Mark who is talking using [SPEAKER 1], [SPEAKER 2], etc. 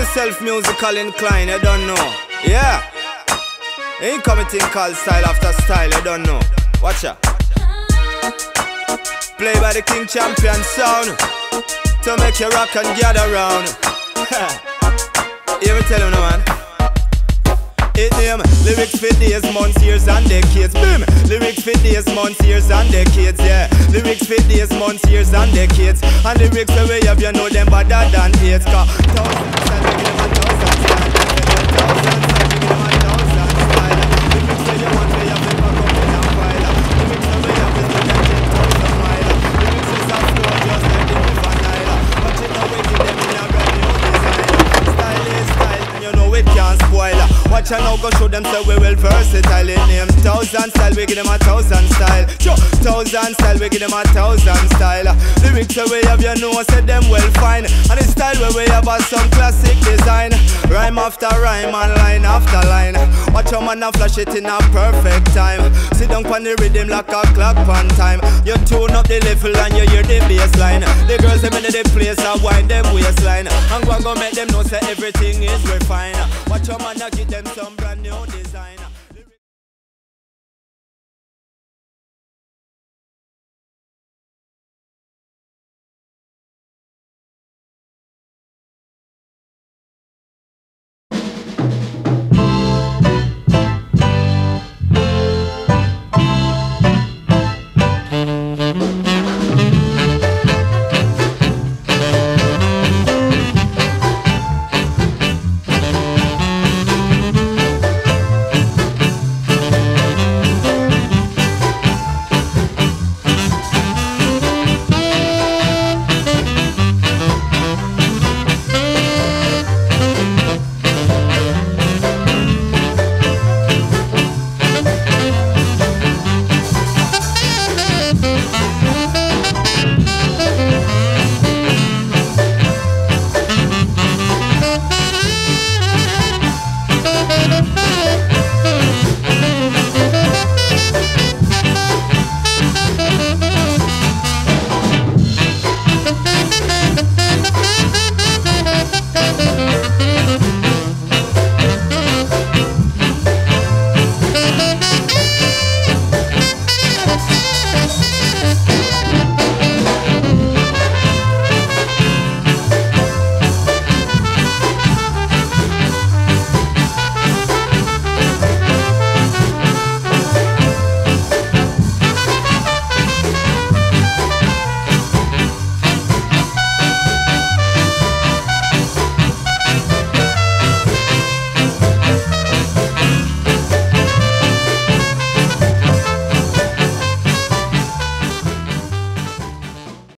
[SPEAKER 1] yourself musical inclined, you don't know. Yeah. Ain't coming called style after style, you don't know. Watch out. Play by the King Champion sound to make you rock and gather round. Hear me tell you now, man. It name lyrics for days, months, years and decades. Boom! Lyrics for days, months, years and decades. Yeah, lyrics for days, months, years and decades. And lyrics the way you know them better than AIDS. Cause thousands and we give them a thousand style. Thousands and we give them a thousand style. Lyrics say you want to have them back up in a file. Lyrics the way you is with them 10,000 mile. Lyrics is a flow just like the river Nile. But you know we give them in a brand new design. Style is style and you know it can't spoil. Watch and now go show them say we well versatile. It names thousand style, we give them a thousand style. Sure, thousand style, we give them a thousand style. Lyrics the way have you know, say them well fine. And the style where we have some classic design. Rhyme after rhyme and line after line. Watch your man and flash it in a perfect time. Sit down on the rhythm like a clock on time. You tune up the level and you hear the bass line. The girls them in the place and wind them waistline. And go make them know say everything is refined. Watch your man and give them some brand new design.